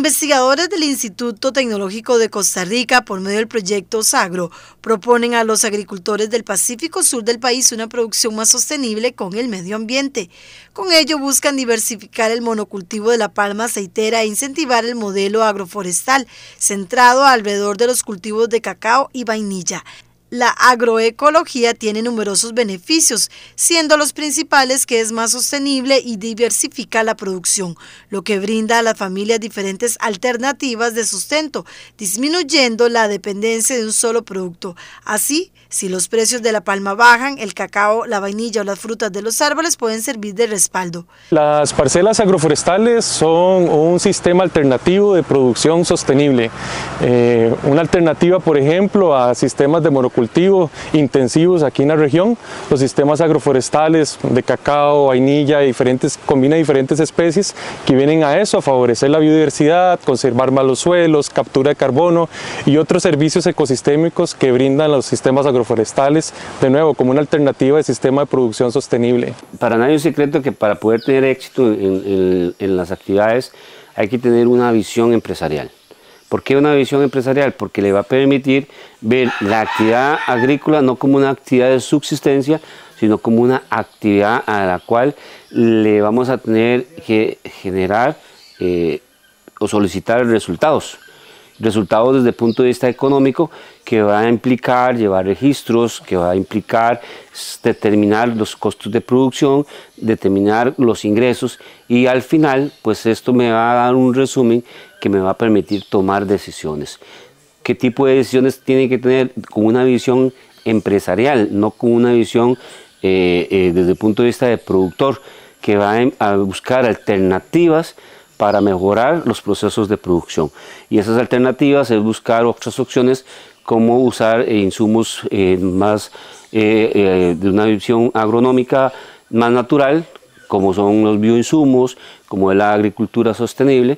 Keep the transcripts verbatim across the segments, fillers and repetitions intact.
Investigadores del Instituto Tecnológico de Costa Rica, por medio del proyecto Osagro, proponen a los agricultores del Pacífico Sur del país una producción más sostenible con el medio ambiente. Con ello buscan diversificar el monocultivo de la palma aceitera e incentivar el modelo agroforestal, centrado alrededor de los cultivos de cacao y vainilla. La agroecología tiene numerosos beneficios, siendo los principales que es más sostenible y diversifica la producción, lo que brinda a las familias diferentes alternativas de sustento, disminuyendo la dependencia de un solo producto. Así, si los precios de la palma bajan, el cacao, la vainilla o las frutas de los árboles pueden servir de respaldo. Las parcelas agroforestales son un sistema alternativo de producción sostenible. Eh, una alternativa, por ejemplo, a sistemas de monocultivo intensivos aquí en la región. Los sistemas agroforestales de cacao, vainilla, diferentes, combina diferentes especies que vienen a eso, a favorecer la biodiversidad, conservar más los suelos, captura de carbono y otros servicios ecosistémicos que brindan los sistemas agroforestales. forestales, de nuevo, como una alternativa de sistema de producción sostenible. Para nadie es un secreto que para poder tener éxito en, en, en las actividades hay que tener una visión empresarial. ¿Por qué una visión empresarial? Porque le va a permitir ver la actividad agrícola no como una actividad de subsistencia, sino como una actividad a la cual le vamos a tener que generar eh, o solicitar resultados. Resultados desde el punto de vista económico, que va a implicar llevar registros, que va a implicar determinar los costos de producción, determinar los ingresos y al final pues esto me va a dar un resumen que me va a permitir tomar decisiones. ¿Qué tipo de decisiones tiene que tener? Con una visión empresarial, no con una visión eh, eh, desde el punto de vista de productor, que va a buscar alternativas para mejorar los procesos de producción. Y esas alternativas es buscar otras opciones como usar eh, insumos eh, más eh, eh, de una visión agronómica más natural, como son los bioinsumos, como es la agricultura sostenible,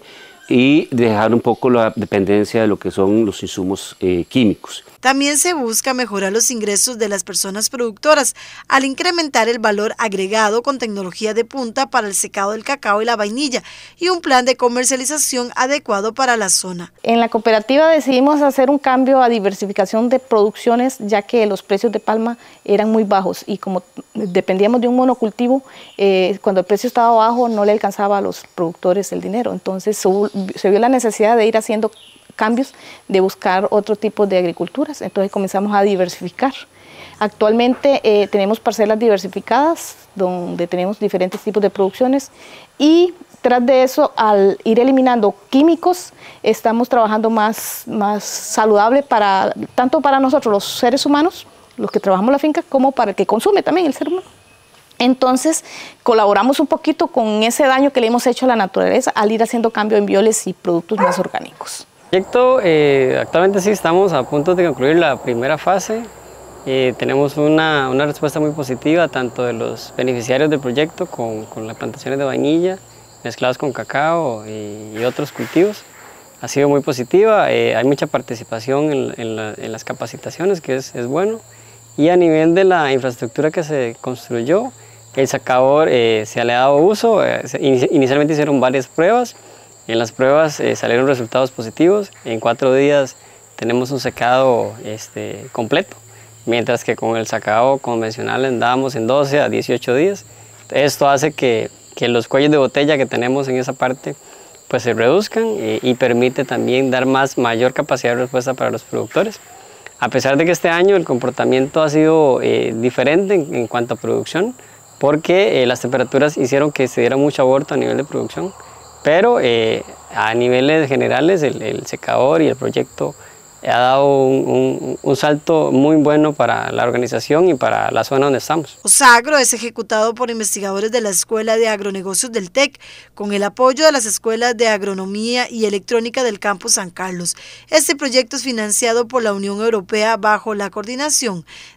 y dejar un poco la dependencia de lo que son los insumos eh, químicos. También se busca mejorar los ingresos de las personas productoras al incrementar el valor agregado con tecnología de punta para el secado del cacao y la vainilla y un plan de comercialización adecuado para la zona. En la cooperativa decidimos hacer un cambio a diversificación de producciones, ya que los precios de palma eran muy bajos y como dependíamos de un monocultivo, eh, cuando el precio estaba bajo no le alcanzaba a los productores el dinero. Entonces se vio la necesidad de ir haciendo cambios, de buscar otro tipo de agriculturas, entonces comenzamos a diversificar. Actualmente eh, tenemos parcelas diversificadas donde tenemos diferentes tipos de producciones y tras de eso, al ir eliminando químicos, estamos trabajando más, más saludable para, tanto para nosotros los seres humanos, los que trabajamos la finca, como para el que consume también el ser humano. Entonces, colaboramos un poquito con ese daño que le hemos hecho a la naturaleza al ir haciendo cambio en bioles y productos más orgánicos. El proyecto, eh, actualmente sí estamos a punto de concluir la primera fase. Eh, tenemos una, una respuesta muy positiva tanto de los beneficiarios del proyecto con, con las plantaciones de vainilla mezcladas con cacao y, y otros cultivos. Ha sido muy positiva, eh, hay mucha participación en, en, la, en las capacitaciones, que es, es bueno. Y a nivel de la infraestructura que se construyó, el sacador eh, se le ha dado uso. Eh, inicialmente hicieron varias pruebas. En las pruebas eh, salieron resultados positivos. En cuatro días tenemos un secado este, completo, mientras que con el sacado convencional andábamos en doce a dieciocho días. Esto hace que, que los cuellos de botella que tenemos en esa parte pues, se reduzcan eh, y permite también dar más, mayor capacidad de respuesta para los productores. A pesar de que este año el comportamiento ha sido eh, diferente en, en cuanto a producción, porque eh, las temperaturas hicieron que se diera mucho aborto a nivel de producción. Pero eh, a niveles generales el, el secador y el proyecto ha dado un, un, un salto muy bueno para la organización y para la zona donde estamos. Osagro es ejecutado por investigadores de la Escuela de Agronegocios del TEC, con el apoyo de las escuelas de Agronomía y Electrónica del Campus San Carlos. Este proyecto es financiado por la Unión Europea bajo la coordinación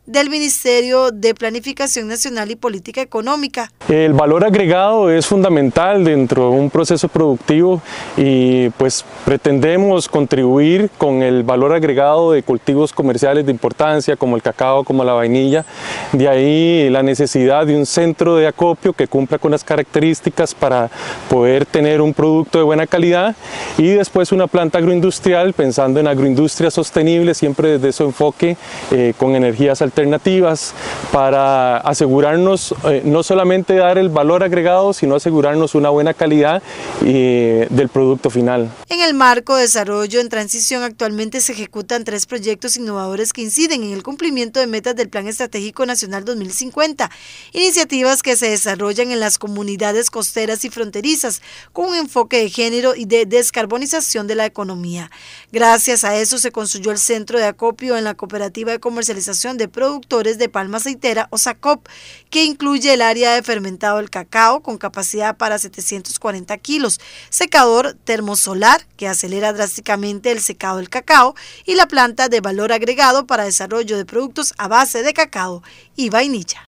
del Ministerio de Planificación Nacional y Política Económica. El valor agregado es fundamental dentro de un proceso productivo y pues pretendemos contribuir con el valor agregado de cultivos comerciales de importancia como el cacao, como la vainilla. De ahí la necesidad de un centro de acopio que cumpla con las características para poder tener un producto de buena calidad, y después una planta agroindustrial pensando en agroindustria sostenible, siempre desde su enfoque eh, con energías alternativas, para asegurarnos eh, no solamente dar el valor agregado, sino asegurarnos una buena calidad eh, del producto final. En el marco de desarrollo en transición, actualmente se ejecutan tres proyectos innovadores que inciden en el cumplimiento de metas del Plan Estratégico Nacional dos mil cincuenta, iniciativas que se desarrollan en las comunidades costeras y fronterizas con un enfoque de género y de descarbonización de la economía. Gracias a eso se construyó el centro de acopio en la Cooperativa de Comercialización de Productores de Palma Aceitera, OSACOP, que incluye el área de fermentado del cacao con capacidad para setecientos cuarenta kilos, secador termosolar que acelera drásticamente el secado del cacao y la planta de valor agregado para desarrollo de productos a base de cacao y vainilla.